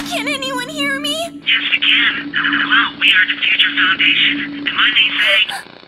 Can anyone hear me? Yes, we can. Hello, we are the Future Foundation, and my name's Naegi.